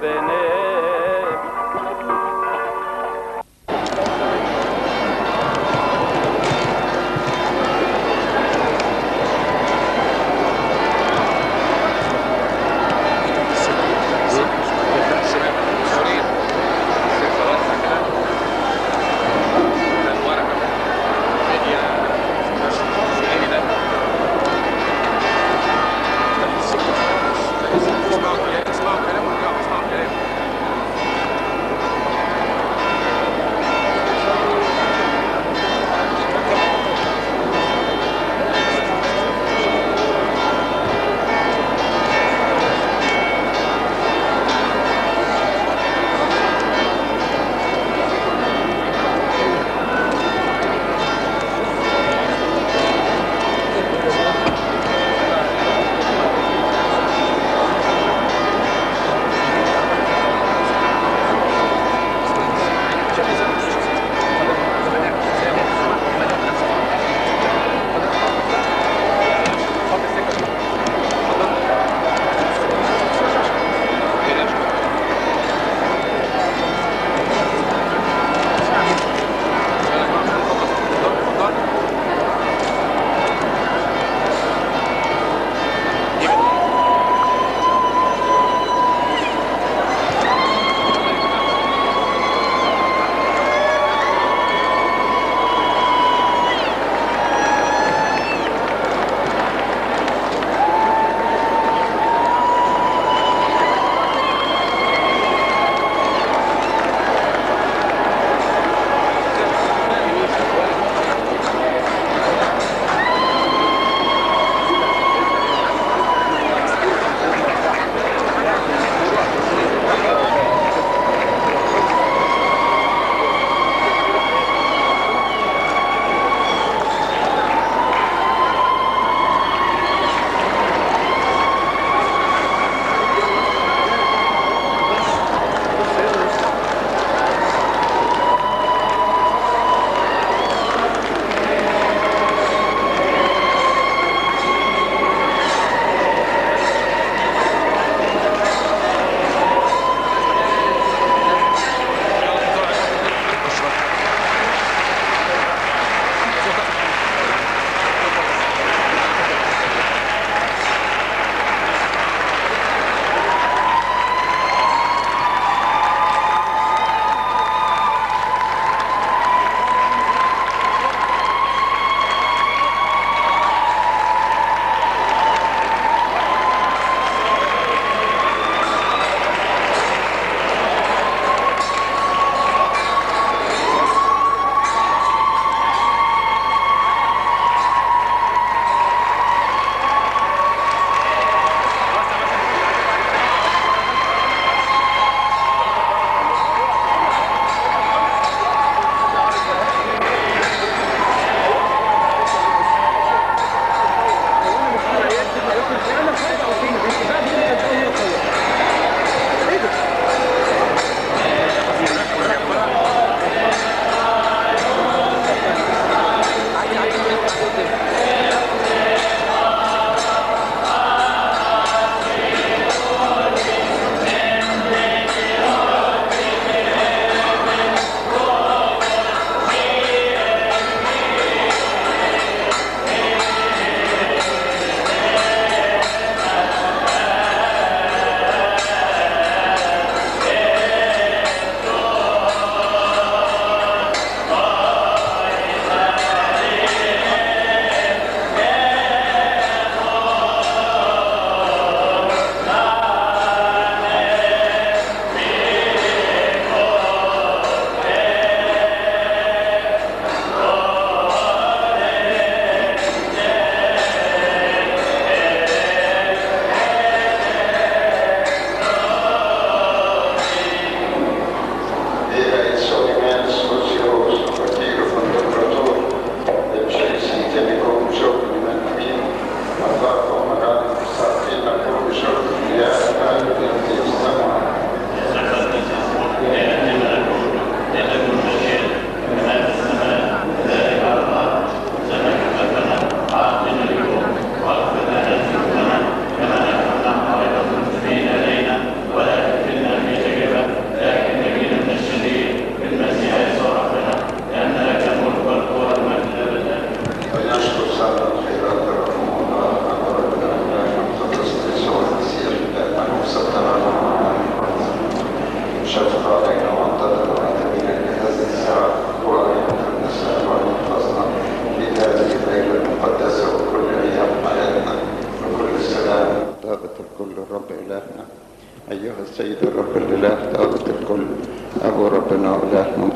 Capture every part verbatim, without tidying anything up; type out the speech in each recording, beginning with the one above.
البنات. اسمعوا كلام، اسمعوا كلام وارجعوا، اسمعوا كلام.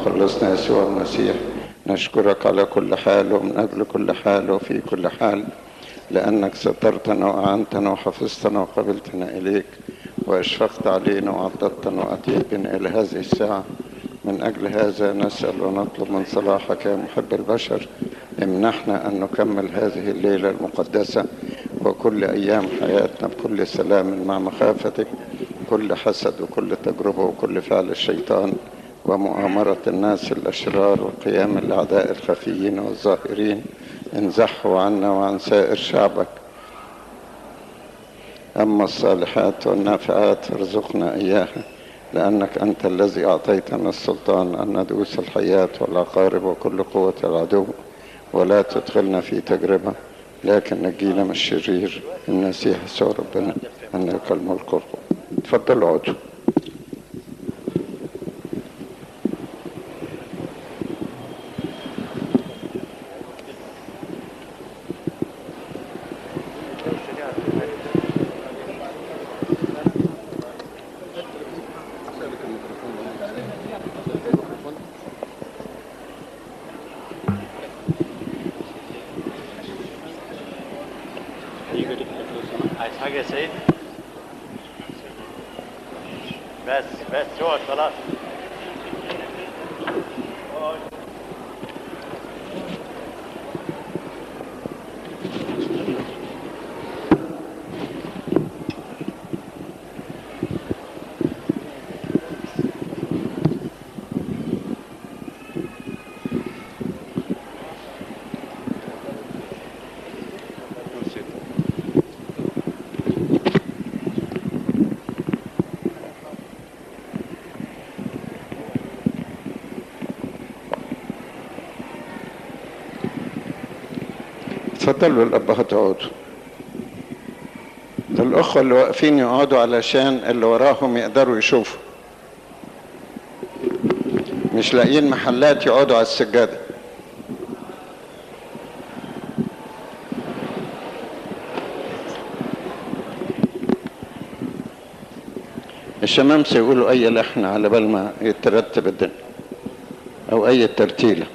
ومخلصنا يسوع المسيح، نشكرك على كل حال ومن أجل كل حال وفي كل حال، لأنك سترتنا وأعنتنا وحفظتنا وقبلتنا إليك وأشفقت علينا وعضدتنا وأتيت بنا إلى هذه الساعة. من أجل هذا نسأل ونطلب من صلاحك يا محب البشر، امنحنا أن نكمل هذه الليلة المقدسة وكل أيام حياتنا بكل سلام مع مخافتك، كل حسد وكل تجربة وكل فعل الشيطان ومؤامرة الناس الأشرار وقيام الأعداء الخفيين والظاهرين انزحوا عنا وعن سائر شعبك. أما الصالحات والنافعات ارزقنا إياها، لأنك أنت الذي أعطيتنا السلطان أن ندوس الحياة والعقارب وكل قوة العدو، ولا تدخلنا في تجربة لكن نجينا من الشرير. المسيح يسوع ربنا أن لك الملك والقوة. تفضلوا اقعدوا. عايز حاجة يا سيد؟ بس بس اقعد خلاص. تفضلوا الأبهات اقعدوا. ده الأخوة اللي واقفين يقعدوا علشان اللي وراهم يقدروا يشوفوا، مش لاقيين محلات يقعدوا على السجادة. الشمامسة يقولوا أي لحن على بال ما يترتب الدنيا أو أي ترتيلة.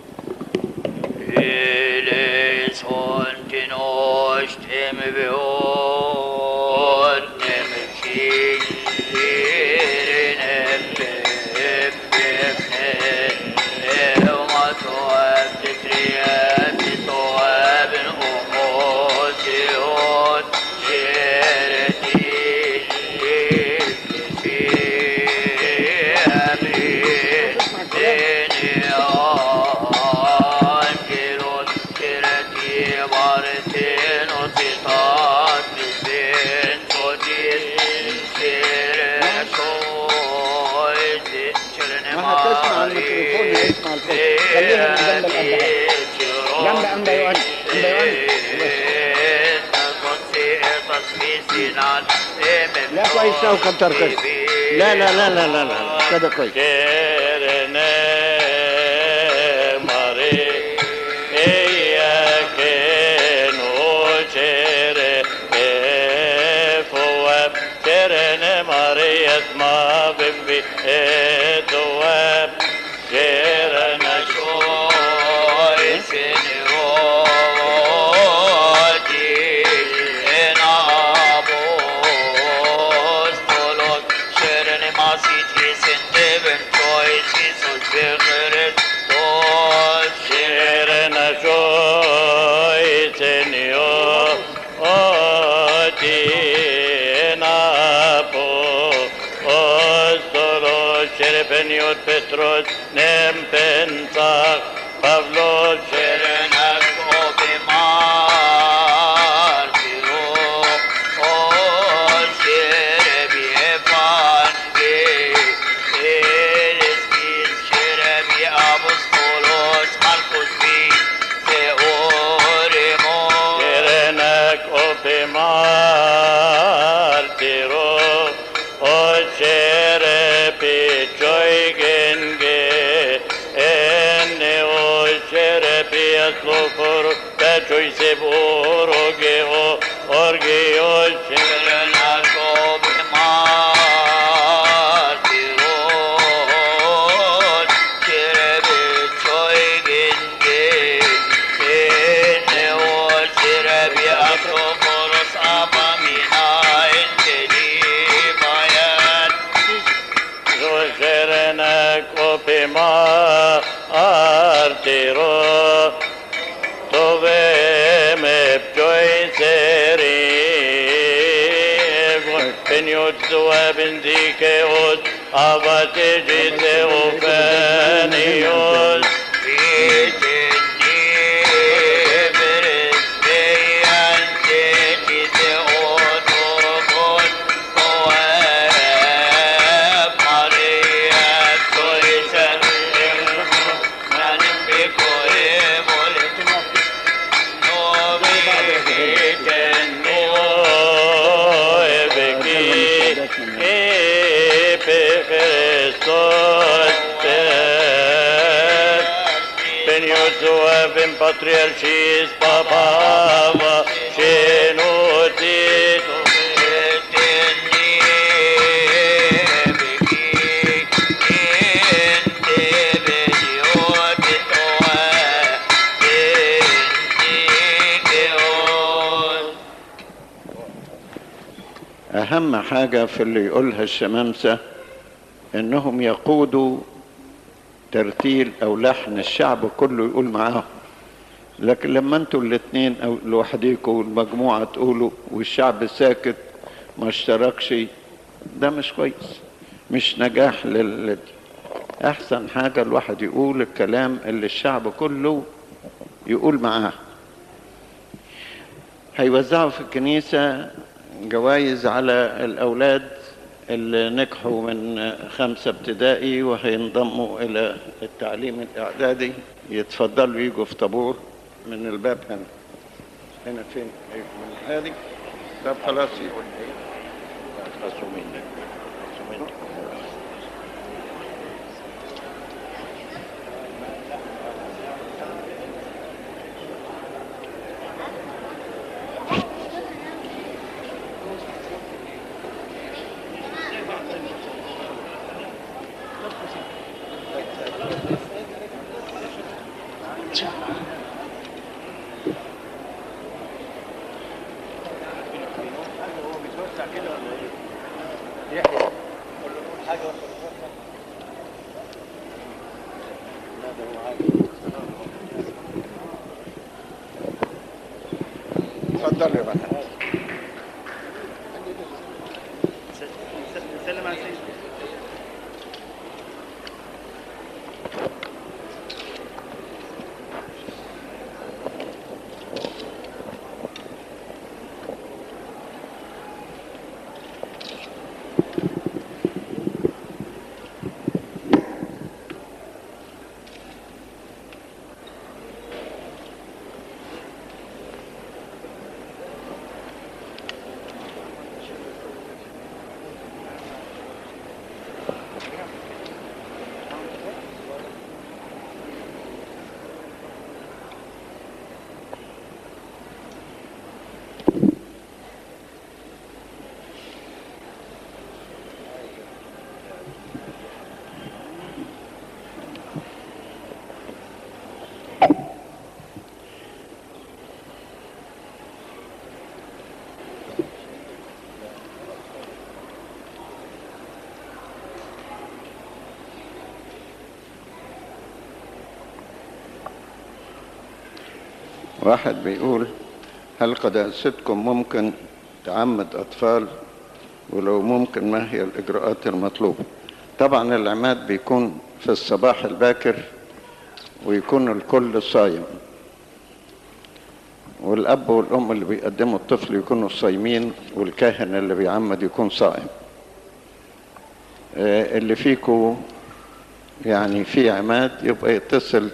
لا كويس لو كتر كده. لا لا لا لا لا لا كده كويس. Petros nem pensa Pavlos Sherenak Obimar Tiro O Sherebi Evange Eleskis Sherebi Apostolos Marcos Bi Theoremo Sherenak Obimar Tiro O Sherebi Loforo da choise borogeo orgeo cherenargo bemar tiro che opima artiro tove me pjoi seri penyot dua bindike ot avate jite ofenios patriarchis papava scenutit أهم حاجة في اللي يقولها الشمامسة إنهم يقودوا ترتيل أو لحن الشعب كله يقول معاهم، لكن لما انتوا الاثنين أو لوحديكوا المجموعة تقولوا والشعب ساكت ما اشتركش، ده مش كويس، مش نجاح لل أحسن حاجة الواحد يقول الكلام اللي الشعب كله يقول معاه. هيوزعوا في الكنيسة جوائز على الأولاد اللي نجحوا من خمسة ابتدائي وهينضموا إلى التعليم الإعدادي. يتفضلوا يجوا في طابور من الباب هنا. هنا فين؟ من هذه؟ طب خلاص يقول إيه؟ خلاصوا مني. اتفضل يا بنات. سلم على سيدي. واحد بيقول هل قداستكم ممكن تعمد أطفال، ولو ممكن ما هي الإجراءات المطلوبة؟ طبعا العماد بيكون في الصباح الباكر ويكون الكل صايم، والأب والأم اللي بيقدموا الطفل يكونوا صايمين، والكاهن اللي بيعمد يكون صائم. اللي فيكو يعني في عماد يبقى يتصل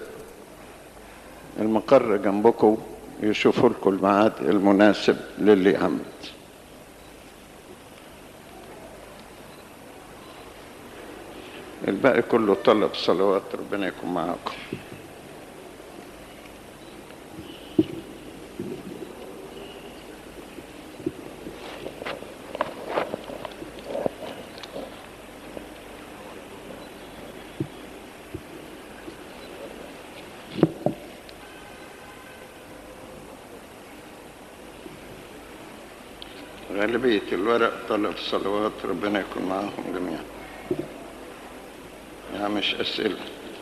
المقر جنبكم يشوفوا لكم الميعاد المناسب للي يعمد. الباقي كله طلب صلوات، ربنا يكون معاكم. غالبية الورق طلب صلوات، ربنا يكون معاهم جميعا. لا مش أسئلة.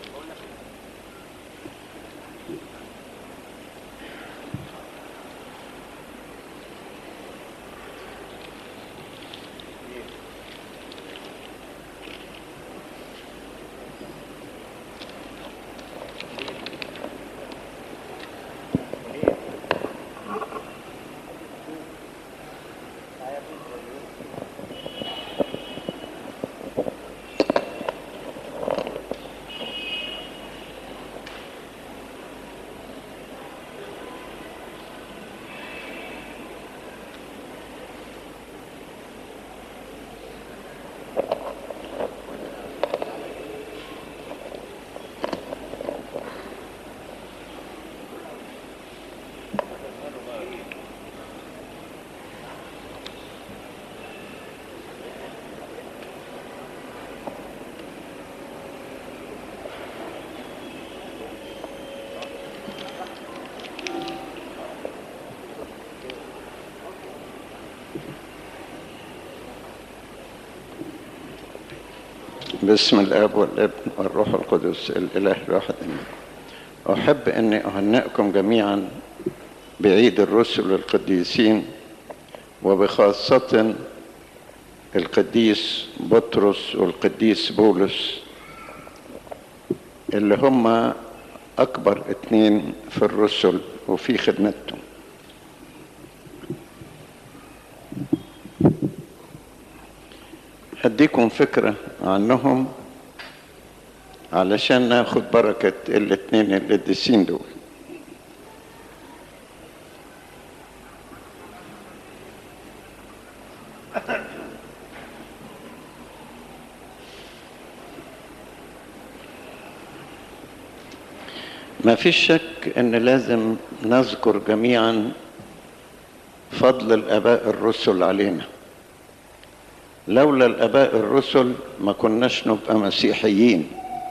باسم الآب والابن والروح القدس الإله الواحد آمين. أحب أني أهنئكم جميعا بعيد الرسل القديسين، وبخاصة القديس بطرس والقديس بولس اللي هم أكبر اتنين في الرسل وفي خدمتهم. هديكم فكرة عنهم علشان ناخد بركة الاتنين القديسين دول. ما فيش شك ان لازم نذكر جميعا فضل الآباء الرسل علينا. لولا الآباء الرسل ما كناش نبقى مسيحيين.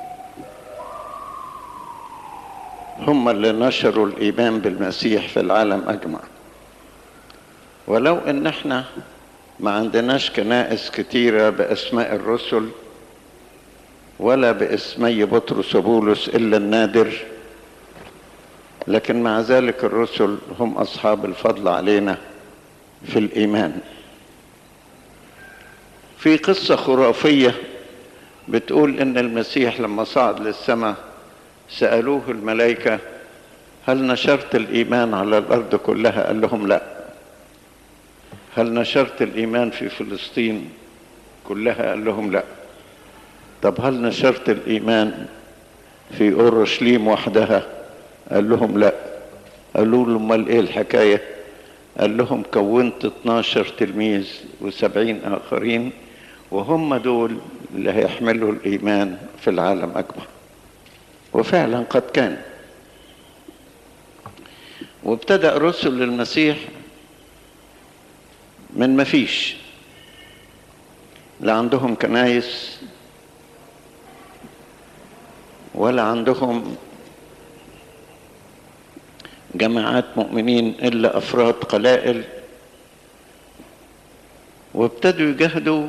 هم اللي نشروا الإيمان بالمسيح في العالم أجمع. ولو إن احنا ما عندناش كنائس كتيرة بأسماء الرسل ولا باسمي بطرس وبولس إلا النادر، لكن مع ذلك الرسل هم أصحاب الفضل علينا في الإيمان. في قصة خرافية بتقول إن المسيح لما صعد للسماء سألوه الملائكة هل نشرت الإيمان على الأرض كلها؟ قال لهم لا. هل نشرت الإيمان في فلسطين كلها؟ قال لهم لا. طب هل نشرت الإيمان في أورشليم وحدها؟ قال لهم لا. قالوا له امال ايه الحكاية؟ قال لهم كونت اتناشر تلميذ وسبعين آخرين، وهم دول اللي هيحملوا الإيمان في العالم أجمع. وفعلا قد كان. وابتدأ رسل المسيح من ما فيش، لا عندهم كنايس ولا عندهم جماعات مؤمنين إلا أفراد قلائل، وابتدوا يجاهدوا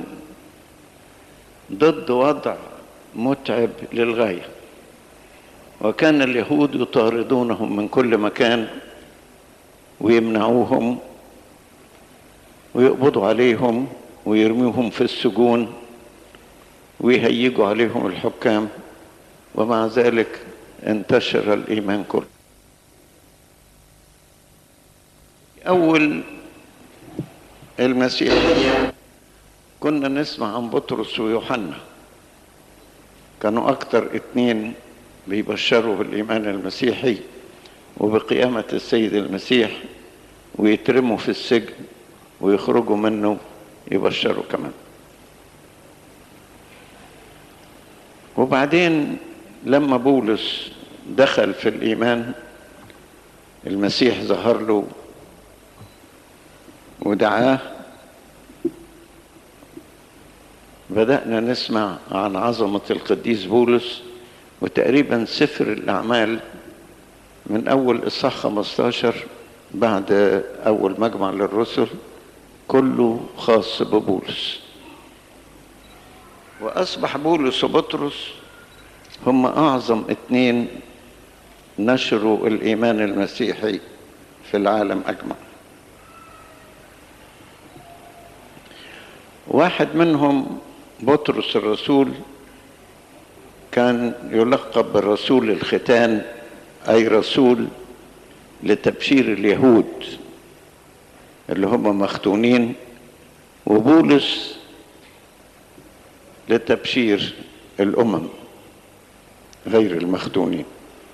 ضد وضع متعب للغاية. وكان اليهود يطاردونهم من كل مكان ويمنعوهم ويقبضوا عليهم ويرميهم في السجون ويهيجوا عليهم الحكام، ومع ذلك انتشر الإيمان كله. أول المسيح كنا نسمع عن بطرس ويوحنا، كانوا أكتر اتنين بيبشروا بالإيمان المسيحي وبقيامة السيد المسيح، ويترموا في السجن ويخرجوا منه يبشروا كمان. وبعدين لما بولس دخل في الإيمان المسيح ظهر له ودعاه، بدأنا نسمع عن عظمة القديس بولس. وتقريبا سفر الأعمال من أول إصحاح خمستاشر بعد أول مجمع للرسل كله خاص ببولس. وأصبح بولس وبطرس هم أعظم اتنين نشروا الإيمان المسيحي في العالم أجمع. واحد منهم بطرس الرسول كان يلقب بالرسول الختان، أي رسول لتبشير اليهود اللي هم مختونين، وبولس لتبشير الأمم غير المختونين.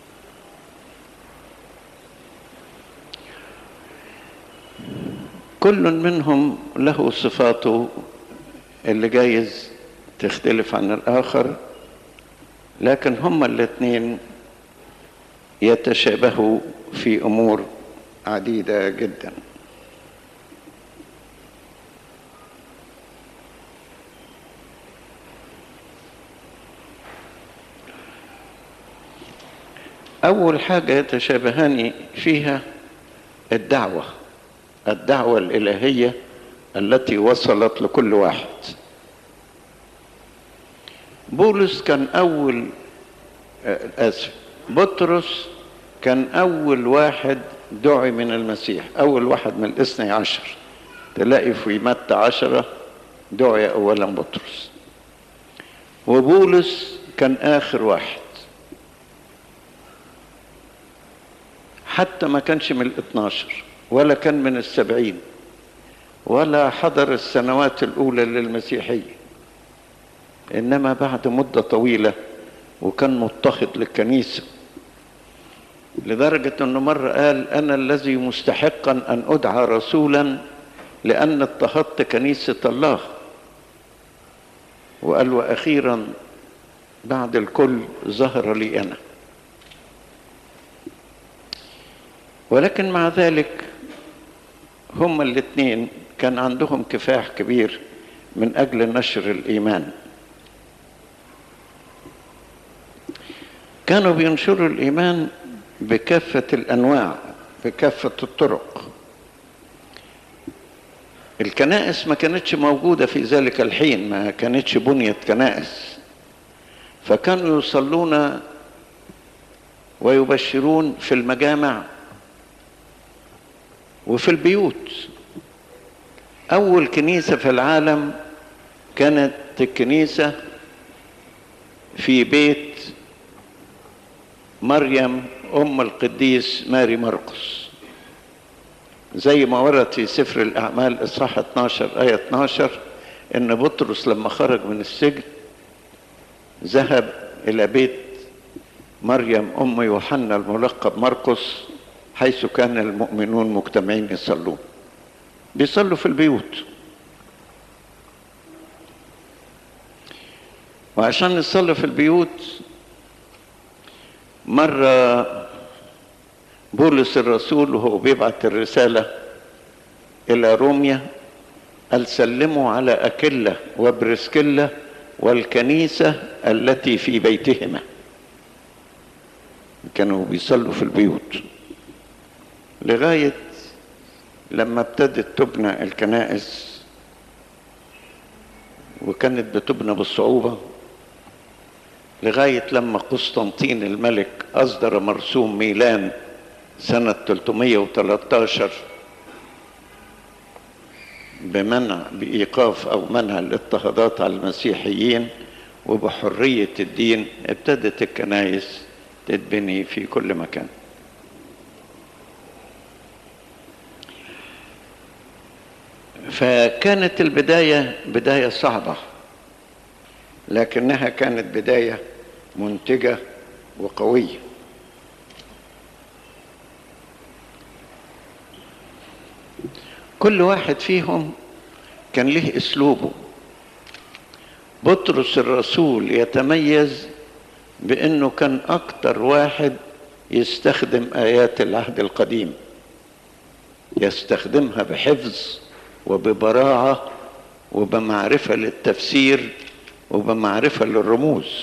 كل منهم له صفاته اللي جايز تختلف عن الآخر، لكن هما الاثنين يتشابهوا في أمور عديدة جدا. أول حاجة يتشابهان فيها الدعوة الدعوة الإلهية التي وصلت لكل واحد. بولس كان أول آسف بطرس كان أول واحد دعي من المسيح، أول واحد من الاثني عشر. تلاقي في متى عشرة دعي أولا بطرس، وبولس كان آخر واحد، حتى ما كانش من الاثناشر ولا كان من السبعين ولا حضر السنوات الأولى للمسيحية، إنما بعد مدة طويلة وكان مضطهد للكنيسة، لدرجة أنه مرة قال: أنا الذي مستحقا أن أدعى رسولا لأن اضطهدت كنيسة الله. وقال: وأخيرا بعد الكل ظهر لي أنا. ولكن مع ذلك هما الاثنين كان عندهم كفاح كبير من أجل نشر الإيمان. كانوا بينشروا الإيمان بكافة الأنواع، بكافة الطرق. الكنائس ما كانتش موجودة في ذلك الحين، ما كانتش بنية كنائس، فكانوا يصلون ويبشرون في المجامع وفي البيوت. أول كنيسة في العالم كانت الكنيسة في بيت مريم أم القديس ماري مرقس، زي ما ورد في سفر الأعمال إصحاح اثناشر آية اثناشر إن بطرس لما خرج من السجن ذهب إلى بيت مريم أم يوحنا الملقب مرقس، حيث كان المؤمنون مجتمعين يصلون. بيصلوا في البيوت، وعشان يصلوا في البيوت مرة بولس الرسول وهو بيبعت الرسالة إلى روميا قال: سلموا على أكيلا وبرسكيلا والكنيسة التي في بيتهما. كانوا بيصلوا في البيوت لغاية لما ابتدت تبنى الكنائس، وكانت بتبنى بالصعوبة لغاية لما قسطنطين الملك أصدر مرسوم ميلان سنة ثلاثمائة وثلاثة عشر بمنع بإيقاف أو منع الاضطهادات على المسيحيين وبحرية الدين. ابتدت الكنائس تتبني في كل مكان. فكانت البداية بداية صعبة، لكنها كانت بداية منتجة وقوية. كل واحد فيهم كان له اسلوبه. بطرس الرسول يتميز بانه كان اكتر واحد يستخدم ايات العهد القديم، يستخدمها بحفظ وببراعة وبمعرفة للتفسير وبمعرفة للرموز.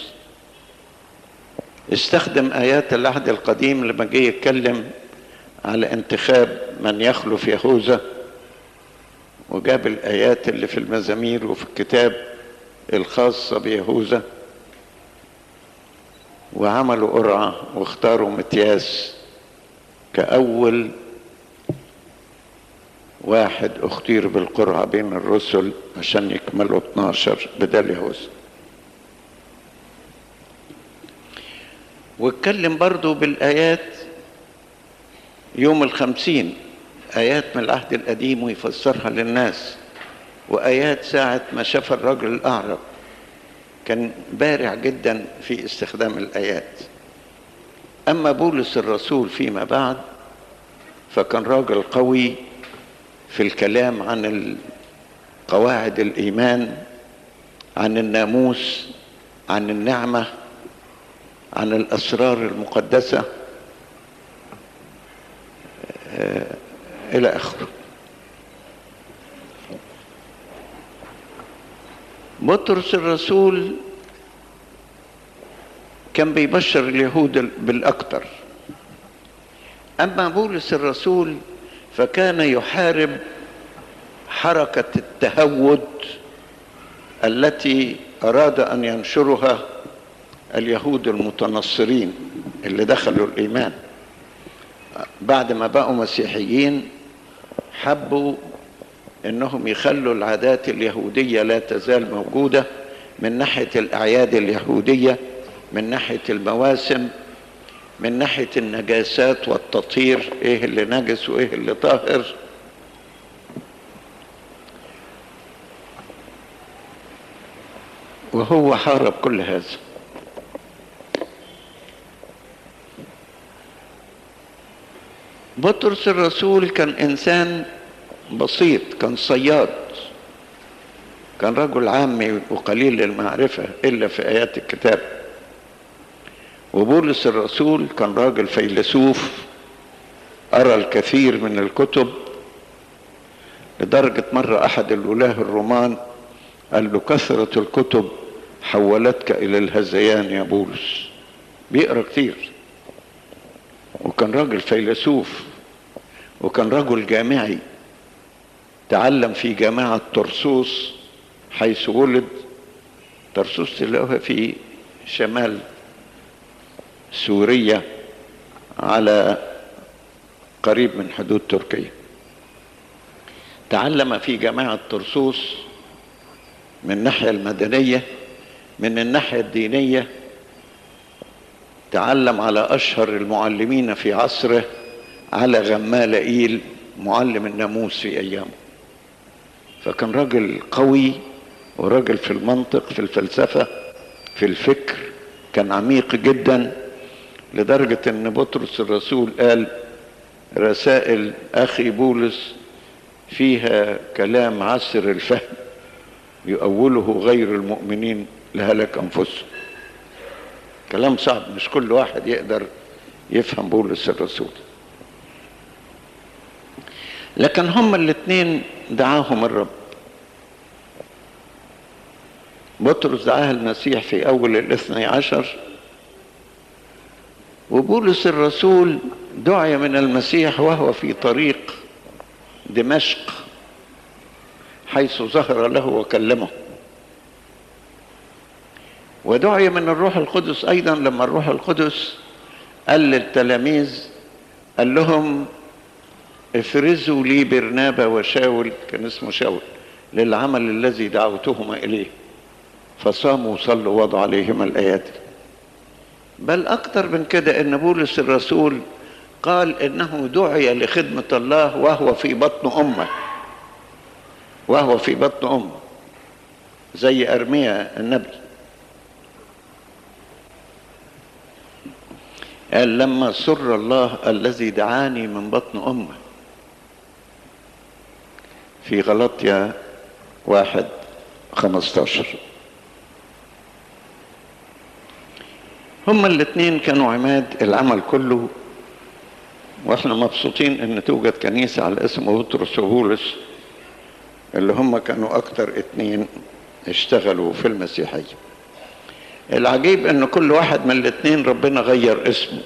استخدم آيات العهد القديم لما جه يتكلم على انتخاب من يخلف يهوذا، وجاب الآيات اللي في المزامير وفي الكتاب الخاصة بيهوذا. وعملوا قرعة واختاروا متياس كأول واحد اختير بالقرعة بين الرسل عشان يكملوا اتناشر بدل يهوذا. واتكلم برضو بالآيات يوم الخمسين، آيات من العهد القديم ويفسرها للناس، وآيات ساعة ما شاف الرجل الأعرج. كان بارع جدا في استخدام الآيات. أما بولس الرسول فيما بعد فكان راجل قوي في الكلام عن قواعد الإيمان، عن الناموس، عن النعمة، عن الأسرار المقدسة إلى آخره. بطرس الرسول كان بيبشر اليهود بالأكثر، أما بولس الرسول فكان يحارب حركة التهود التي أراد أن ينشرها اليهود المتنصرين اللي دخلوا الإيمان بعد ما بقوا مسيحيين. حبوا انهم يخلوا العادات اليهودية لا تزال موجودة، من ناحية الأعياد اليهودية، من ناحية المواسم، من ناحية النجاسات والتطهير، ايه اللي نجس وايه اللي طاهر. وهو حارب كل هذا. بطرس الرسول كان إنسان بسيط، كان صياد، كان رجل عامي وقليل المعرفة إلا في آيات الكتاب. وبولس الرسول كان راجل فيلسوف، قرأ الكثير من الكتب، لدرجة مرة أحد الولاة الرومان قال له: كثرة الكتب حولتك إلى الهذيان يا بولس. بيقرأ كتير، وكان راجل فيلسوف، وكان رجل جامعي، تعلم في جامعة طرسوس حيث ولد. طرسوس تلاقوها في شمال سوريا على قريب من حدود تركيا. تعلم في جامعة طرسوس من الناحية المدنية، من الناحية الدينية تعلم على أشهر المعلمين في عصره، على غمالائيل معلم الناموس في أيامه. فكان راجل قوي، وراجل في المنطق، في الفلسفة، في الفكر، كان عميق جدا، لدرجة ان بطرس الرسول قال: رسائل أخي بولس فيها كلام عسر الفهم يؤوله غير المؤمنين لهلك أنفسهم. كلام صعب، مش كل واحد يقدر يفهم بولس الرسول. لكن هما الاثنين دعاهم الرب. بطرس دعاه المسيح في أول الاثني عشر، وبولس الرسول دعي من المسيح وهو في طريق دمشق حيث ظهر له وكلمه. ودعي من الروح القدس أيضا، لما الروح القدس قال للتلاميذ، قال لهم: افرزوا لي برنابا وشاول، كان اسمه شاول، للعمل الذي دعوتهما إليه. فصاموا وصلوا ووضعوا عليهما الآيات. بل أكثر من كده، إن بولس الرسول قال إنه دعي لخدمة الله وهو في بطن أمه، وهو في بطن أمه، زي أرميا النبي. قال: لما سر الله الذي دعاني من بطن أمه، في غلطية واحد خمستاشر. هما الاثنين كانوا عماد العمل كله، واحنا مبسوطين ان توجد كنيسة على اسم بطرس وبولس، اللي هما كانوا اكتر اتنين اشتغلوا في المسيحية. العجيب ان كل واحد من الاثنين ربنا غير اسمه.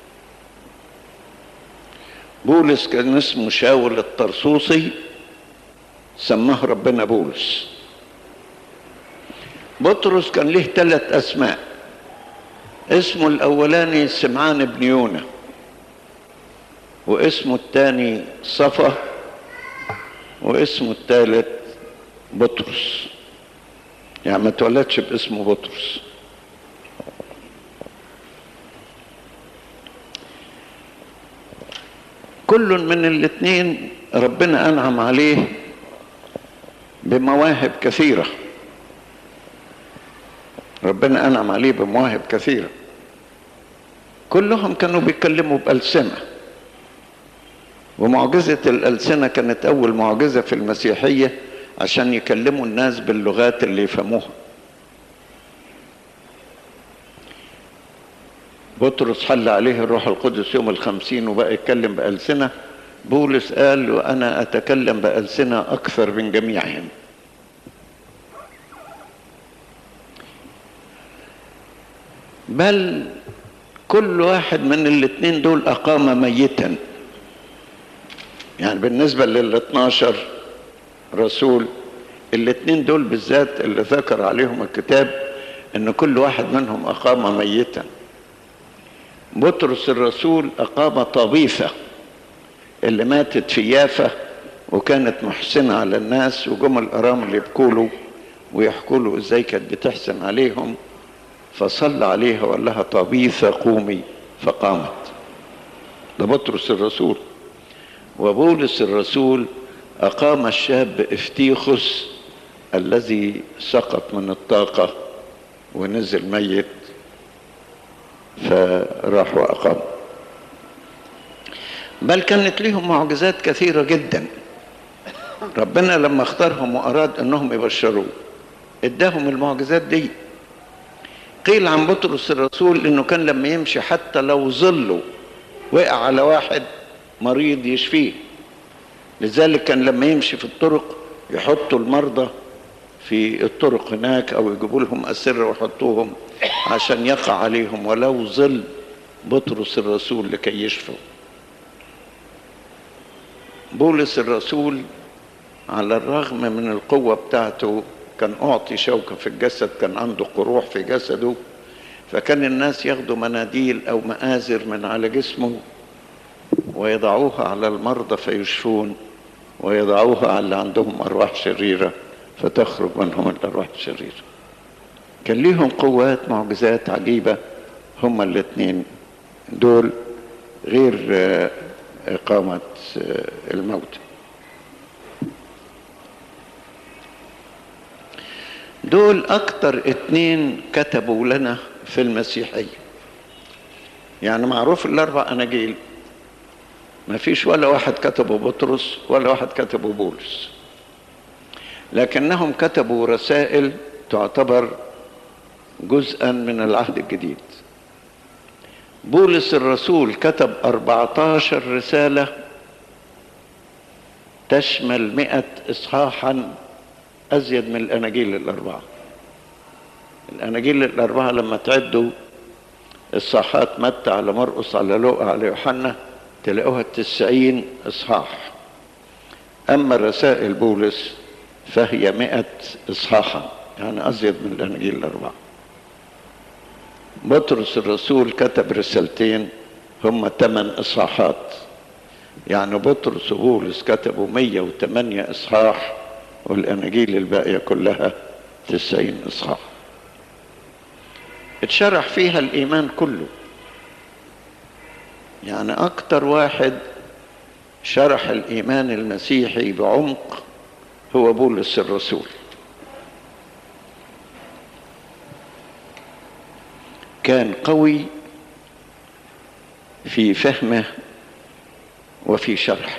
بولس كان اسمه شاول الطرسوسي، سماه ربنا بولس. بطرس كان له ثلاث اسماء: اسمه الأولاني سمعان بن يونا، واسمه الثاني صفا، واسمه الثالث بطرس. يعني ما تولدش باسمه بطرس. كل من الاثنين ربنا أنعم عليه بمواهب كثيرة. ربنا أنعم عليه بمواهب كثيرة. كلهم كانوا بيتكلموا بألسنة، ومعجزة الألسنة كانت أول معجزة في المسيحية عشان يكلموا الناس باللغات اللي يفهموها. بطرس حل عليه الروح القدس يوم الخمسين وبقى يتكلم بألسنة. بولس قال وأنا أتكلم بألسنة أكثر من جميعهم. بل كل واحد من الاثنين دول أقام ميتا. يعني بالنسبة للاثناشر رسول، الاثنين دول بالذات اللي ذكر عليهم الكتاب ان كل واحد منهم أقام ميتا. بطرس الرسول أقام طبيثة اللي ماتت في يافا وكانت محسنة على الناس، وجم الأرامل يبكوا له ويحكوا له ازاي كانت بتحسن عليهم، فصلى عليها وقال لها طبيثة قومي فقامت. ده بطرس الرسول. وبولس الرسول أقام الشاب افتيخوس الذي سقط من الطاقة ونزل ميت، فراح وأقام. بل كانت لهم معجزات كثيرة جدا. ربنا لما اختارهم وأراد أنهم يبشروا اداهم المعجزات دي. قيل عن بطرس الرسول انه كان لما يمشي حتى لو ظله وقع على واحد مريض يشفيه. لذلك كان لما يمشي في الطرق يحطوا المرضى في الطرق هناك او يجيبوا لهم أسرة ويحطوهم عشان يقع عليهم ولو ظل بطرس الرسول لكي يشفوا. بولس الرسول على الرغم من القوة بتاعته كان أعطي شوكة في الجسد، كان عنده قروح في جسده، فكان الناس ياخدوا مناديل أو مآزر من على جسمه ويضعوها على المرضى فيشفون، ويضعوها على اللي عندهم أرواح شريرة فتخرج منهم الأرواح الشريرة. كان ليهم قوات معجزات عجيبة هما الاثنين دول، غير إقامة الموت. دول أكتر اتنين كتبوا لنا في المسيحية. يعني معروف الأربع أناجيل ما فيش ولا واحد كتبه بطرس ولا واحد كتبه بولس، لكنهم كتبوا رسائل تعتبر جزءا من العهد الجديد. بولس الرسول كتب أربعتاشر رسالة تشمل مئة إصحاحا، أزيد من الأناجيل الأربعة. الأناجيل الأربعة لما تعدوا إصحاحات متى على مرقس على لوقا على يوحنا تلاقوها تسعين إصحاح. أما رسائل بولس فهي مئة إصحاحا، يعني أزيد من الأناجيل الأربعة. بطرس الرسول كتب رسالتين هم ثمان إصحاحات، يعني بطرس وبولس كتبوا مية وثمانية إصحاح، والأناجيل الباقية كلها تسعين إصحاح. اتشرح فيها الإيمان كله. يعني أكتر واحد شرح الإيمان المسيحي بعمق هو بولس الرسول. كان قوي في فهمه وفي شرحه.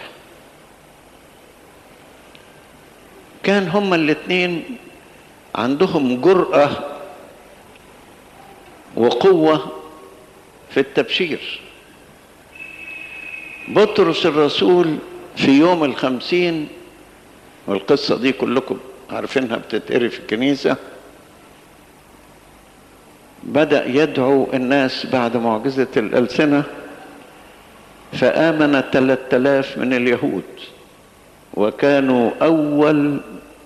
كان هما الاثنين عندهم جرأة وقوة في التبشير. بطرس الرسول في يوم الخمسين، والقصة دي كلكم عارفينها بتتقري في الكنيسة، بدأ يدعو الناس بعد معجزة الألسنة، فآمن ثلاثة آلاف من اليهود، وكانوا أول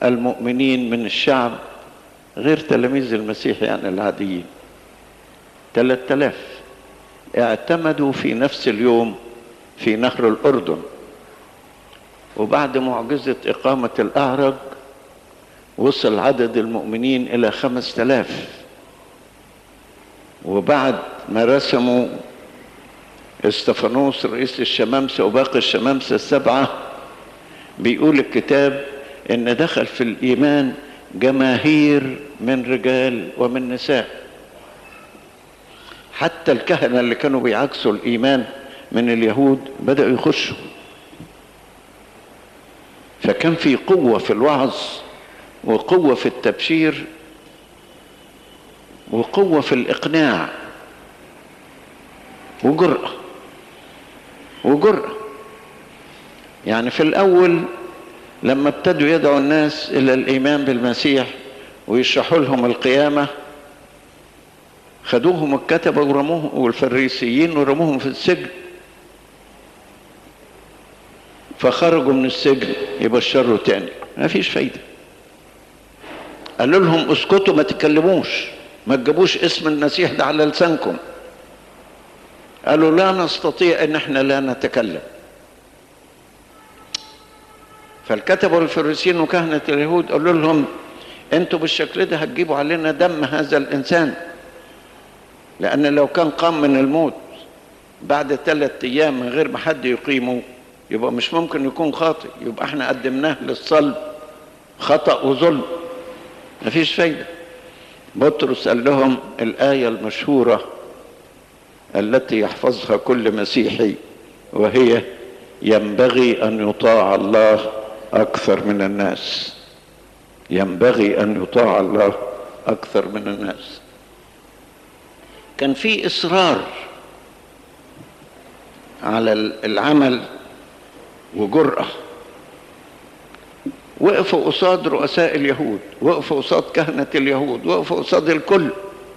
المؤمنين من الشعب غير تلاميذ المسيح يعني العاديين. ثلاثة آلاف اعتمدوا في نفس اليوم في نهر الأردن. وبعد معجزة إقامة الأعرج وصل عدد المؤمنين إلى خمسة آلاف. وبعد ما رسموا استفانوس رئيس الشمامسة وباقي الشمامسة السبعة، بيقول الكتاب إن دخل في الإيمان جماهير من رجال ومن نساء. حتى الكهنة اللي كانوا بيعكسوا الإيمان من اليهود بدأوا يخشوا. فكان في قوة في الوعظ، وقوة في التبشير، وقوة في الإقناع، وجرأة وجرأة. يعني في الأول لما ابتدوا يدعوا الناس إلى الإيمان بالمسيح ويشرحوا لهم القيامة، خدوهم الكتبة ورموهم والفريسيين ورموهم في السجن. فخرجوا من السجن يبشروا تاني، ما فيش فايدة. قالوا لهم اسكتوا ما تتكلموش، ما تجيبوش اسم المسيح ده على لسانكم. قالوا لا نستطيع ان احنا لا نتكلم. فالكتبة والفريسيين وكهنة اليهود قالوا لهم انتوا بالشكل ده هتجيبوا علينا دم هذا الانسان، لان لو كان قام من الموت بعد ثلاثة ايام من غير ما حد يقيمه يبقى مش ممكن يكون خاطئ، يبقى احنا قدمناه للصلب خطأ وظلم، مفيش فايدة. بطرس قال لهم الآية المشهورة التي يحفظها كل مسيحي، وهي ينبغي أن يطاع الله أكثر من الناس. ينبغي أن يطاع الله أكثر من الناس. كان في إصرار على العمل وجرأة. وقفوا قصاد رؤساء اليهود، وقفوا قصاد كهنة اليهود، وقفوا قصاد الكل،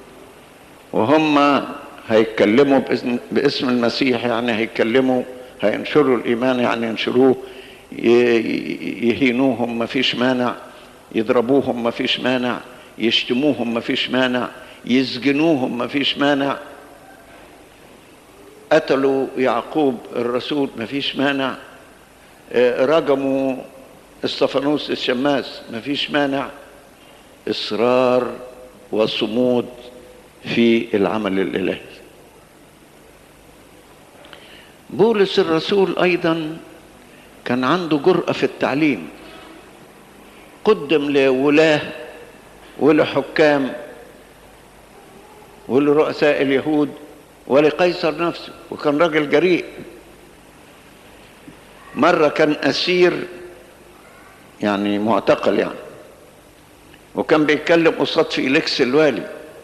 وهم هيتكلموا باسم المسيح، يعني هيتكلموا، هينشروا الإيمان يعني ينشروه، يهينوهم ما فيش مانع، يضربوهم ما فيش مانع، يشتموهم ما فيش مانع، يسجنوهم ما فيش مانع، قتلوا يعقوب الرسول ما فيش مانع، رجموا استفانوس الشماس ما فيش مانع. إصرار وصمود في العمل الإلهي. بولس الرسول أيضا كان عنده جرأة في التعليم. قدم لولاة ولحكام ولرؤساء اليهود ولقيصر نفسه، وكان راجل جريء. مرة كان أسير، يعني معتقل يعني، وكان بيتكلم قصاد فيليكس الوالي.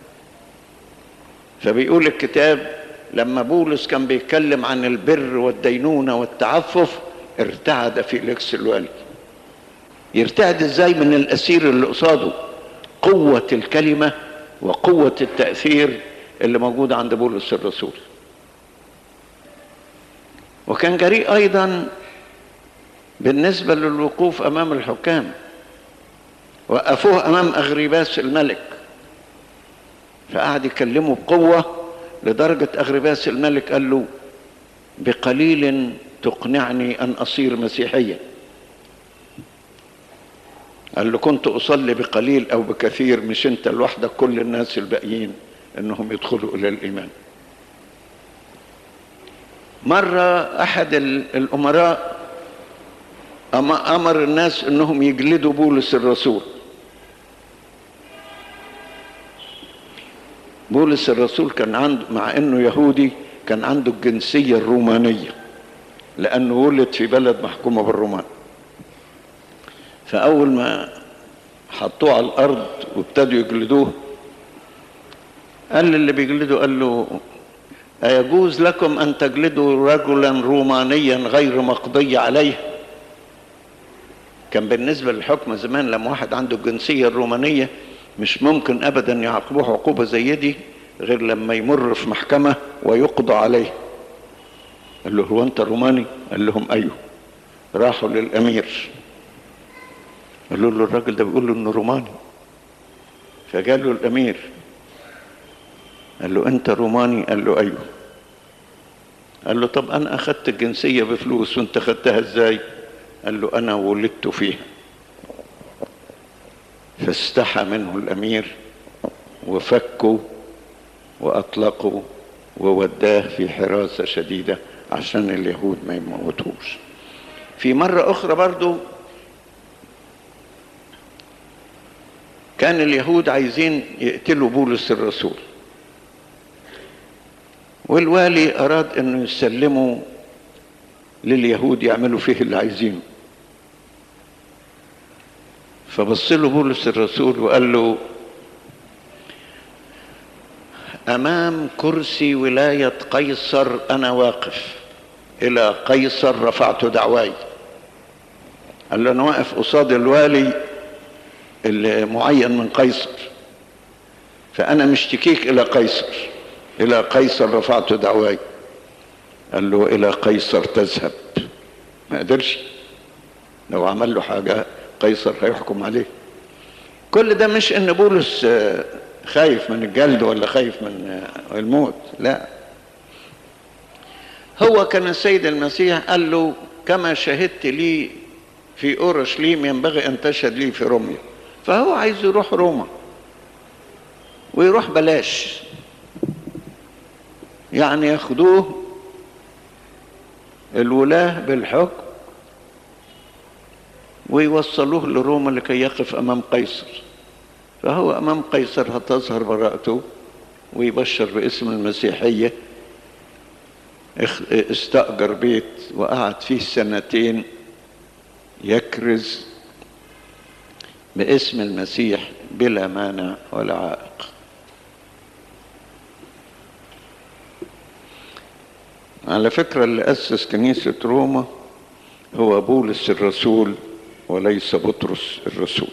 فبيقول الكتاب لما بولس كان بيتكلم عن البر والدينونة والتعفف ارتعد فيليكس الوالي. يرتعد ازاي من الأسير اللي قصاده؟ قوة الكلمة وقوة التأثير اللي موجودة عند بولس الرسول. وكان جريء أيضا بالنسبة للوقوف أمام الحكام. وقفوه أمام أغريباس الملك، فقعد يكلمه بقوة لدرجة أغريباس الملك قال له بقليل تقنعني أن أصير مسيحيا. قال له كنت أصلي بقليل أو بكثير، مش أنت لوحدك، كل الناس الباقيين أنهم يدخلوا إلى الإيمان. مرة أحد الأمراء أمر الناس أنهم يجلدوا بولس الرسول. بولس الرسول كان عنده، مع أنه يهودي، كان عنده الجنسية الرومانية لأنه ولد في بلد محكومة بالرومان. فأول ما حطوه على الأرض وابتدوا يجلدوه، قال للي بيجلدوا، قال له أيجوز لكم أن تجلدوا رجلا رومانيا غير مقضي عليه؟ كان بالنسبة للحكم زمان لما واحد عنده الجنسية الرومانية مش ممكن أبدا يعاقبوه عقوبة زي دي غير لما يمر في محكمة ويقضى عليه. قال له هو أنت روماني؟ قال لهم أيوه. راحوا للأمير قالوا له الراجل ده بيقول له إنه روماني. فقال له الأمير قال له أنت روماني؟ قال له أيوه. قال له طب أنا أخدت الجنسية بفلوس وأنت خدتها إزاي؟ قال له أنا ولدت فيها. فاستحى منه الأمير وفكوا وأطلقوا ووداه في حراسة شديدة عشان اليهود ما يموتوش. في مرة أخرى برضو كان اليهود عايزين يقتلوا بولس الرسول، والوالي أراد أنه يسلموا لليهود يعملوا فيه اللي عايزينه. فبص له بولس الرسول وقال له أمام كرسي ولاية قيصر أنا واقف، إلى قيصر رفعت دعواي. قال له أنا واقف قصاد الوالي المعين من قيصر، فأنا مشتكيك إلى قيصر، إلى قيصر رفعت دعواي. قال له إلى قيصر تذهب. ما قدرش، لو عمل له حاجة قيصر هيحكم عليه. كل ده مش إن بولس خايف من الجلد ولا خايف من الموت، لا، هو كان السيد المسيح قال له كما شهدت لي في أورشليم ينبغي أن تشهد لي في روميا. فهو عايز يروح روما ويروح بلاش، يعني ياخدوه الولاة بالحكم ويوصلوه لروما لكي يقف أمام قيصر. فهو أمام قيصر هتظهر براءته ويبشر باسم المسيحية. استأجر بيت وقعد فيه سنتين يكرز باسم المسيح بلا مانع ولا عائق. على فكرة اللي أسس كنيسة روما هو بولس الرسول وليس بطرس الرسول.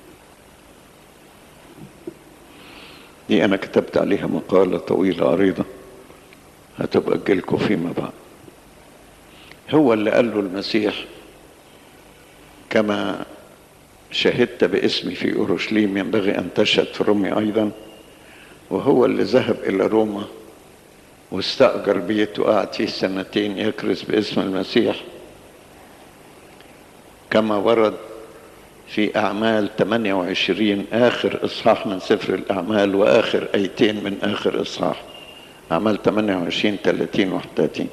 دي أنا كتبت عليها مقالة طويلة عريضة هتبقى أجيلكم فيما بعد. هو اللي قال له المسيح كما شهدت باسمي في أورشليم ينبغي أن تشهد في روميا أيضا. وهو اللي ذهب إلى روما واستأجر بيت وقعد فيه سنتين يكرز باسم المسيح، كما ورد في أعمال ثمانية وعشرين آخر إصحاح من سفر الأعمال وآخر آيتين من آخر إصحاح، أعمال ثمانية وعشرين ثلاثين واحد وثلاثين.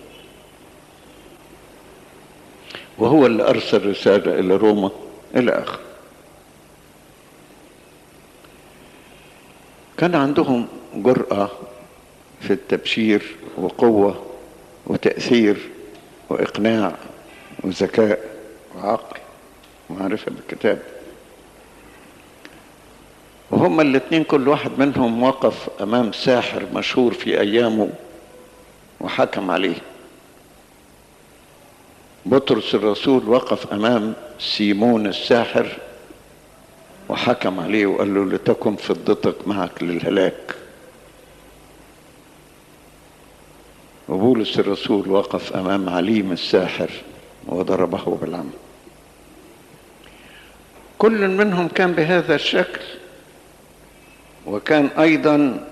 وهو اللي أرسل رسالة إلى روما إلى آخر. كان عندهم جرأة في التبشير وقوة وتأثير وإقناع وذكاء وعقل ومعرفة بالكتاب. وهما الاثنين كل واحد منهم وقف أمام ساحر مشهور في أيامه وحكم عليه. بطرس الرسول وقف أمام سيمون الساحر وحكم عليه وقال له لتكن فضتك معك للهلاك. وبولس الرسول وقف أمام عليم الساحر وضربه بالعمى. كل منهم كان بهذا الشكل. وكان أيضا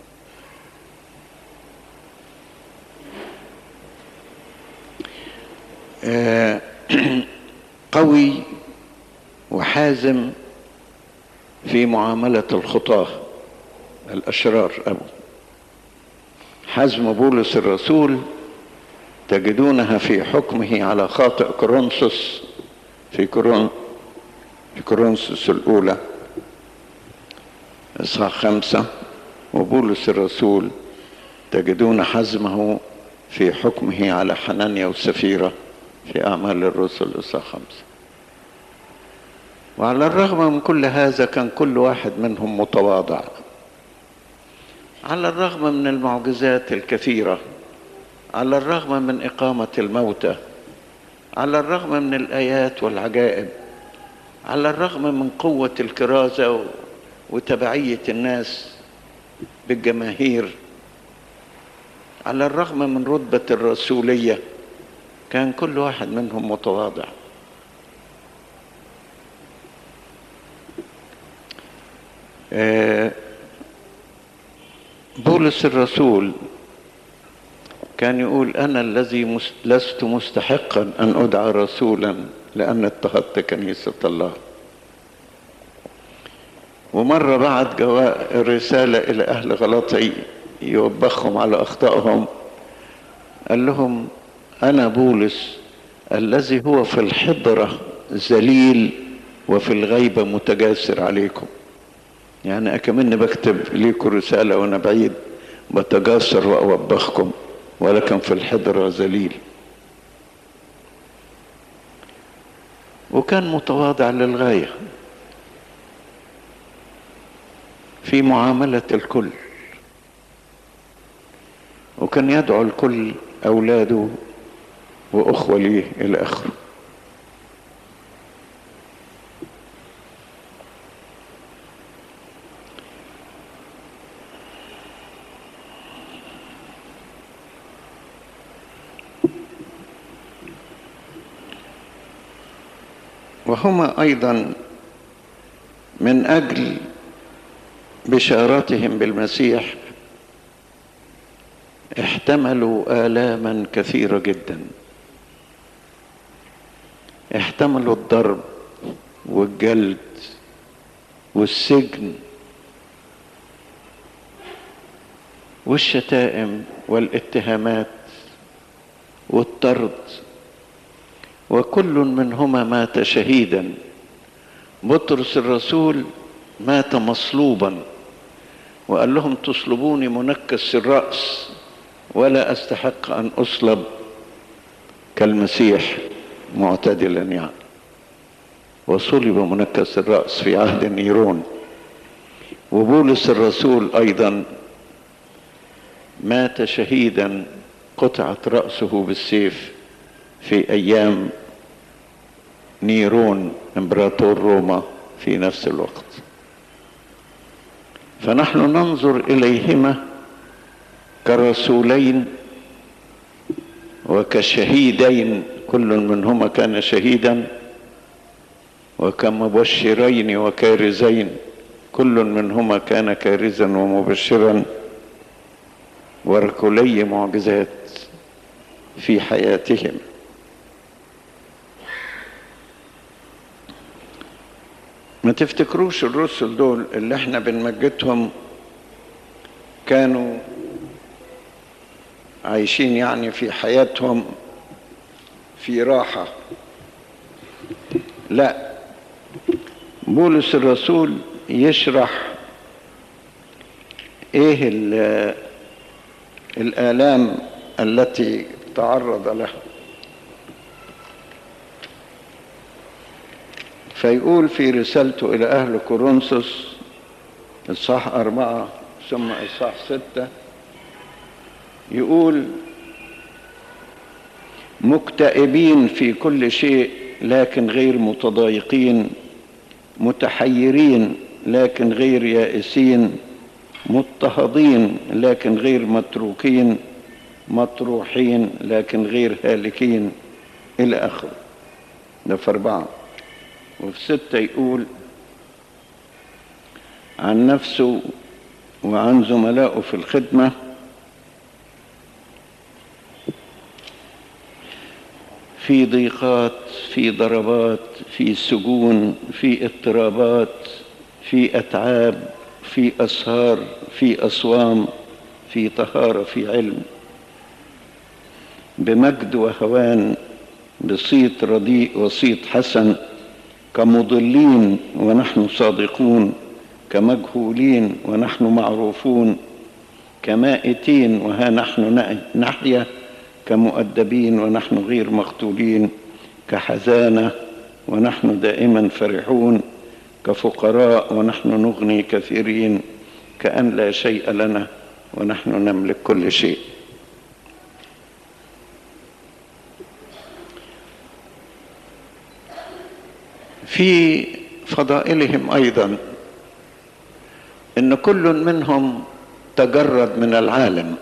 قوي وحازم في معاملة الخطاة الأشرار. أبو حزم بولس الرسول تجدونها في حكمه على خاطئ كورنثوس في كورن في كورنثوس الأولى إصحاح خمسة. وبولس الرسول تجدون حزمه في حكمه على حنانيا وسفيرة في أعمال الرسل إصحاح خمسة. وعلى الرغم من كل هذا كان كل واحد منهم متواضع، على الرغم من المعجزات الكثيرة، على الرغم من إقامة الموتى، على الرغم من الآيات والعجائب، على الرغم من قوة الكرازة وتبعية الناس بالجماهير، على الرغم من رتبة الرسولية، كان كل واحد منهم متواضع. بولس الرسول كان يقول أنا الذي لست مستحقا أن أدعى رسولا لأن اضطهدت كنيسة الله. ومرة بعت رسالة إلى أهل غلطي يوبخهم على أخطائهم، قال لهم أنا بولس الذي هو في الحضرة ذليل وفي الغيبة متجاسر عليكم. يعني أكمن بكتب ليكم رسالة وأنا بعيد بتجاسر وأوبخكم، ولكن في الحضرة ذليل. وكان متواضع للغاية في معاملة الكل، وكان يدعو الكل أولاده وأخوة ليه إلى آخره. وهما أيضا من أجل بشارتهم بالمسيح احتملوا آلاما كثيرة جدا، احتملوا الضرب والجلد والسجن والشتائم والاتهامات والطرد، وكل منهما مات شهيدا. بطرس الرسول مات مصلوبا وقال لهم تصلبوني منكس الرأس ولا أستحق أن أصلب كالمسيح معتدلا يعني. وصلب منكس الرأس في عهد نيرون. وبولس الرسول أيضا مات شهيدا قطعت رأسه بالسيف في أيام نيرون إمبراطور روما في نفس الوقت. فنحن ننظر إليهما كرسولين وكشهيدين، كل منهما كان شهيدا، وكمبشرين وكارزين، كل منهما كان كارزا ومبشرا، ورجلي معجزات في حياتهم. ما تفتكروش الرسل دول اللي احنا بنمجدهم كانوا عايشين يعني في حياتهم في راحة. لا، بولس الرسول يشرح ايه الآلام التي تعرض لها، فيقول في رسالته إلى أهل كورنثوس إصحاح أربعة ثم إصحاح ستة، يقول مكتئبين في كل شيء لكن غير متضايقين، متحيرين لكن غير يائسين، مضطهدين لكن غير متروكين، مطروحين لكن غير هالكين، إلى آخره. ده في أربعة. وفي ستة يقول عن نفسه وعن زملائه في الخدمة في ضيقات، في ضربات، في سجون، في اضطرابات، في أتعاب، في أسهار، في أصوام، في طهارة، في علم، بمجد وهوان، بصيت رديء وصيت حسن، كمضلين ونحن صادقون، كمجهولين ونحن معروفون، كمائتين وها نحن نحيا، كمؤدبين ونحن غير مقتولين، كحزانة ونحن دائما فرحون، كفقراء ونحن نغني كثيرين، كأن لا شيء لنا ونحن نملك كل شيء. في فضائلهم أيضا إن كل منهم تجرد من العالم.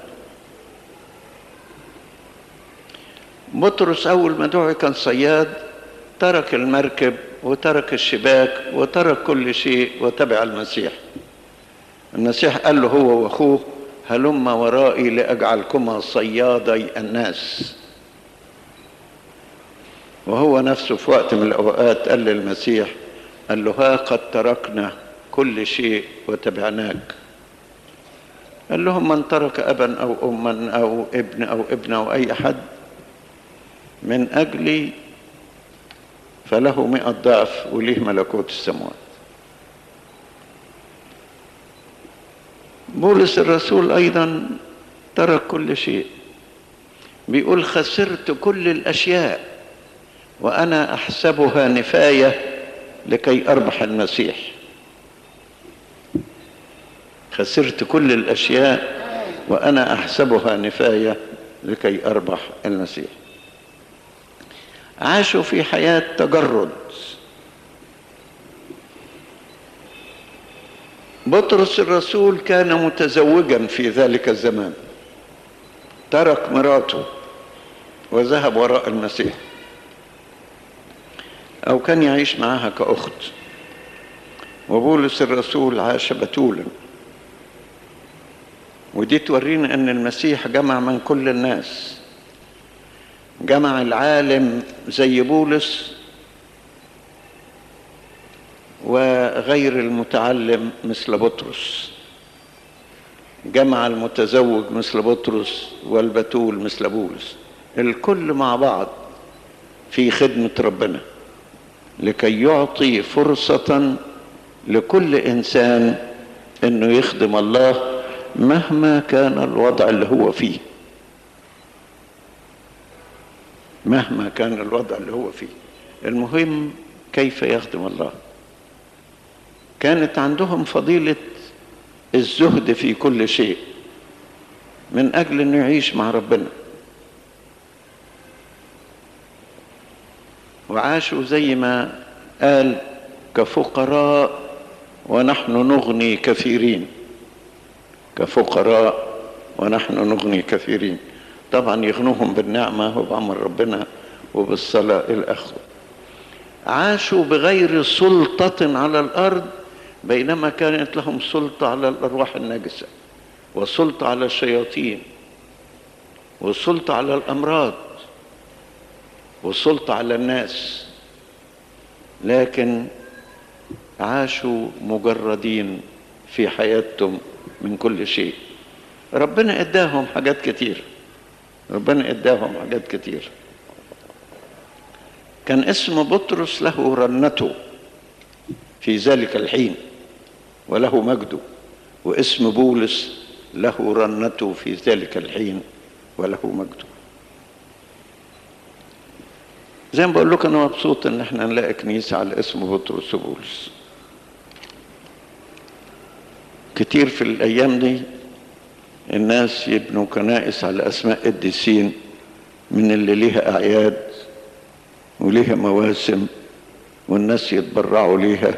بطرس أول ما دعي كان صياد، ترك المركب وترك الشباك وترك كل شيء وتبع المسيح. المسيح قال له هو وأخوه هلم ورائي لأجعلكما صيادي الناس. وهو نفسه في وقت من الأوقات قال للمسيح، قال له ها قد تركنا كل شيء وتبعناك. قال لهم من ترك أبا أو أما أو ابن أو ابنة أو أي حد من أجلي فله مئة ضعف وليه ملكوت السماوات. بولس الرسول أيضا ترك كل شيء، بيقول خسرت كل الأشياء وأنا أحسبها نفاية لكي أربح المسيح. خسرت كل الأشياء وأنا أحسبها نفاية لكي أربح المسيح. عاشوا في حياة تجرد. بطرس الرسول كان متزوجا في ذلك الزمان، ترك مراته وذهب وراء المسيح، أو كان يعيش معها كأخت. وبولس الرسول عاش بتولا، ودي تورينا أن المسيح جمع من كل الناس، جمع العالم زي بولس وغير المتعلم مثل بطرس، جمع المتزوج مثل بطرس والبتول مثل بولس، الكل مع بعض في خدمة ربنا لكي يعطي فرصة لكل إنسان إنه يخدم الله مهما كان الوضع اللي هو فيه، مهما كان الوضع اللي هو فيه، المهم كيف يخدم الله. كانت عندهم فضيلة الزهد في كل شيء من أجل أنه يعيش مع ربنا، وعاشوا زي ما قال كفقراء ونحن نغني كثيرين، كفقراء ونحن نغني كثيرين. طبعا يغنوهم بالنعمة وبعمل ربنا وبالصلاة إلى آخره. عاشوا بغير سلطة على الأرض بينما كانت لهم سلطة على الأرواح النجسة، وسلطة على الشياطين، وسلطة على الأمراض، وسلطة على الناس، لكن عاشوا مجردين في حياتهم من كل شيء. ربنا اداهم حاجات كتير، ربنا اداهم حاجات كتير. كان اسم بطرس له رنته في ذلك الحين وله مجده، واسم بولس له رنته في ذلك الحين وله مجده. زي ما بقول لكم انا مبسوط ان احنا نلاقي كنيسه على اسم بطرس وبولس. كتير في الايام دي الناس يبنوا كنائس على اسماء قديسين من اللي ليها اعياد وليها مواسم والناس يتبرعوا ليها،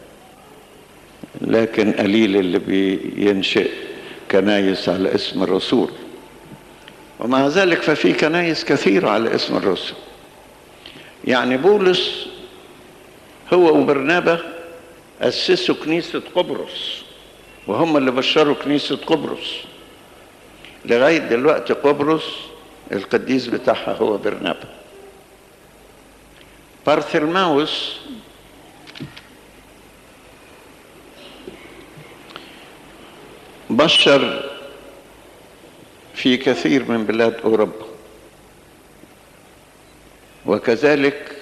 لكن قليل اللي بينشئ كنائس على اسم الرسول. ومع ذلك ففي كنائس كثيرة على اسم الرسول. يعني بولس هو وبرنابا أسسوا كنيسة قبرص، وهم اللي بشروا كنيسة قبرص. لغاية دلوقتي قبرص القديس بتاعها هو برنابا. بارثلماوس بشر في كثير من بلاد أوروبا، وكذلك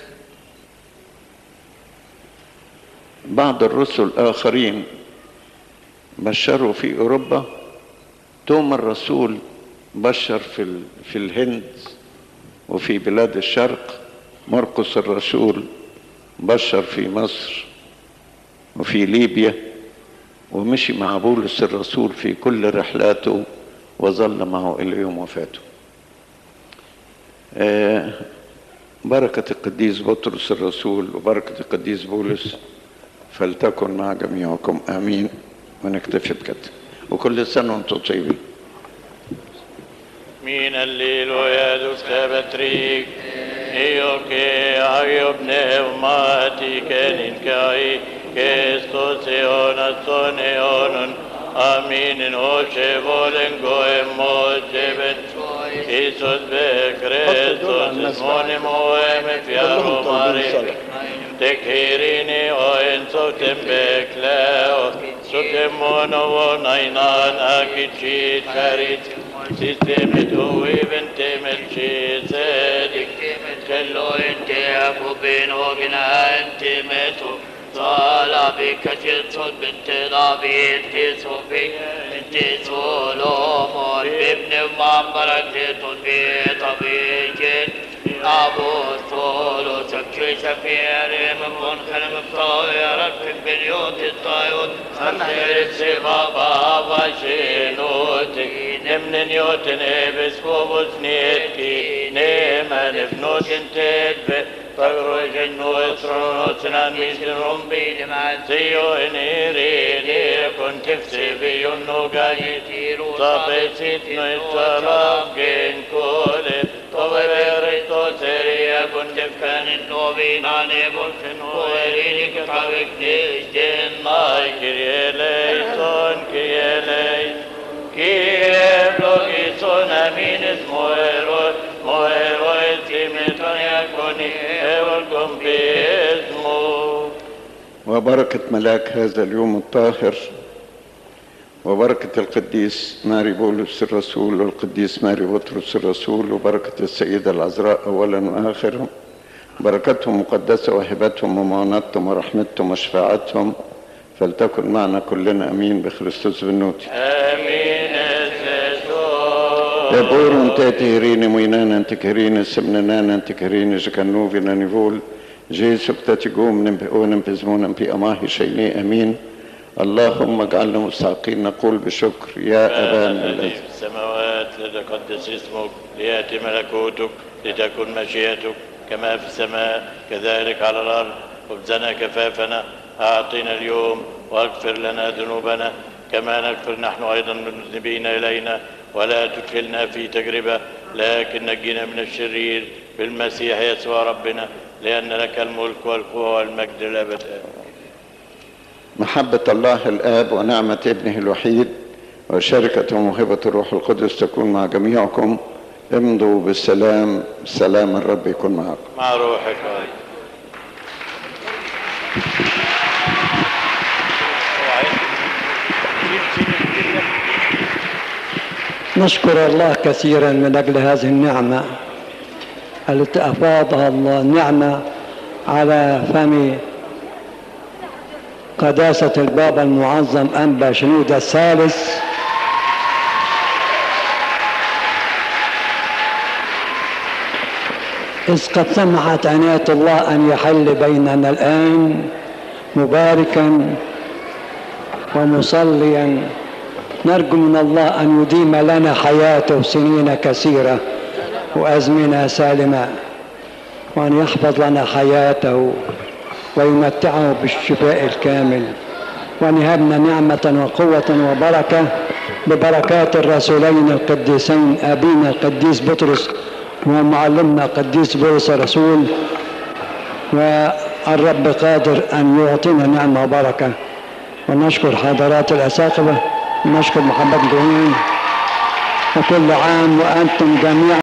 بعض الرسل الآخرين بشروا في أوروبا. توما الرسول بشر في في الهند وفي بلاد الشرق. مرقس الرسول بشر في مصر وفي ليبيا، ومشي مع بولس الرسول في كل رحلاته وظل معه إلى يوم وفاته. آه بركة القديس بطرس الرسول وبركة القديس بولس فلتكن مع جميعكم آمين. ونكتفي بكده، وكل سنة وانتم طيبين. Min alleluia du skabatrik, io che aio pneumatiken in kai, che stosionationeonon Aminen hoche volen goem mojebet. Jesus be Christus monim oem fiaro marim. Tekhirini oen sotem bekleo. Sotem mono nainan akichit charit. Sistemet oeven temet chisedik. Kello ente akubin ogina entemetu. صلى بك جلسون بنت دافيد في صوفي بنت سولومون بابن مامبرك في طبيج أبو سولو سكي سفير من خلم الطائرة في بنيوت الطيور خير السبابة وشينوتي نمن نيوت نبس كوبس نيتكي نيمان بنوت انتدبي طير جنو اسرونوتنا ميسن رمبي سيو انيريني كنت في بيونو قايتيرو طبيسيت نيسالام جين كولي طبيريتو سيريا كنت كان النوبين عني بلفن ويريني كتابك نيجين ماي كريليسون كيلي كيبلو كيسون امين اسمو هيرو موهيرو اسمتون يكوني وبركة ملاك هذا اليوم الطاهر وبركة القديس ماري بولس الرسول والقديس ماري بطرس الرسول وبركة السيدة العذراء أولا وآخرا بركتهم مقدسة وهبتهم ومعونتهم ورحمتهم وشفاعتهم فلتكن معنا كلنا أمين بخريستوس بنوتي آمين. يبور تاتيرين موينان انتكرين سمنان انتكرين جكنوفنا نيفول جيسو بتاتيقوم نمبئون بزمون في أماهي شيني أمين. اللهم اجعلنا مستحقين نقول بشكر يا أبانا الذي في السماوات لتقدس اسمك ليأتي ملكوتك لتكن مشيئتك كما في السماء كذلك على الأرض. خبزنا كفافنا أعطنا اليوم واغفر لنا ذنوبنا كما نغفر نحن أيضا المذنبين إلينا ولا تدخلنا في تجربة لكن نجينا من الشرير بالمسيح يسوع ربنا لأن لك الملك والقوة والمجد الأبد. محبة الله الآب ونعمة ابنه الوحيد وشركة وموهبة الروح القدس تكون مع جميعكم. امضوا بالسلام. سلام الرب يكون معكم. مع روحك. نشكر الله كثيرا من أجل هذه النعمة التي أفاضها الله، نعمة على فم قداسة البابا المعظم أنبا شنودة الثالث إذ قد سمحت عناية الله أن يحل بيننا الآن مباركا ومصليا، نرجو من الله أن يديم لنا حياته سنين كثيرة وأزمنة سالمة، وأن يحفظ لنا حياته ويمتعه بالشفاء الكامل، وأن يهبنا نعمة وقوة وبركة ببركات الرسولين القديسين أبينا القديس بطرس ومعلمنا القديس بولس الرسول. والرب قادر أن يعطينا نعمة وبركة. ونشكر حضرات الأساقفة ونشكر محمد الجميل، وكل عام وأنتم جميعا